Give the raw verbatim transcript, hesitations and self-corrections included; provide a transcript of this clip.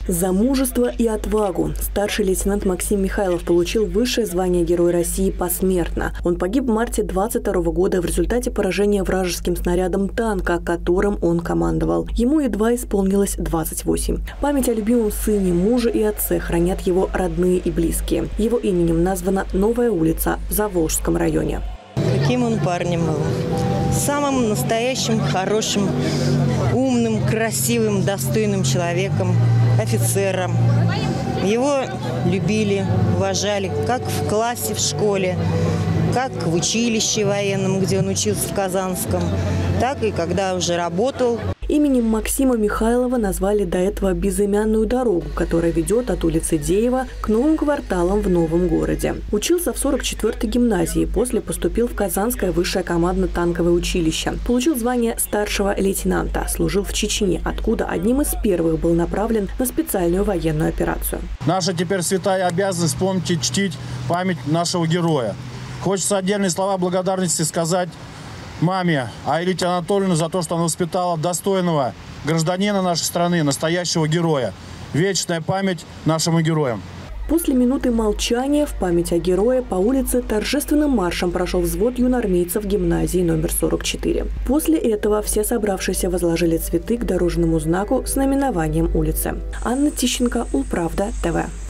За мужество и отвагу старший лейтенант Максим Михайлов получил высшее звание Герой России посмертно. Он погиб в марте двадцать второго года в результате поражения вражеским снарядом танка, которым он командовал. Ему едва исполнилось двадцать восемь. Память о любимом сыне, муже и отце хранят его родные и близкие. Его именем названа новая улица в Заволжском районе. Каким он парнем был. Самым настоящим, хорошим, умным, красивым, достойным человеком, офицером. Его любили, уважали как в классе в школе, как в училище военном, где он учился в Казанском, так и когда уже работал. Именем Максима Михайлова назвали до этого безымянную дорогу, которая ведет от улицы Деева к новым кварталам в новом городе. Учился в сорок четвёртой гимназии, после поступил в Казанское высшее командно-танковое училище. Получил звание старшего лейтенанта, служил в Чечне, откуда одним из первых был направлен на специальную военную операцию. Наша теперь святая обязанность помнить и чтить память нашего героя. Хочется отдельные слова благодарности сказать маме Аэлите Анатольевне за то, что она воспитала достойного гражданина нашей страны, настоящего героя. Вечная память нашим героям. После минуты молчания в память о герое по улице торжественным маршем прошел взвод юноармейцев гимназии номер сорок четыре. После этого все собравшиеся возложили цветы к дорожному знаку с наименованием улицы. Анна Тищенко, Улправда, ТВ.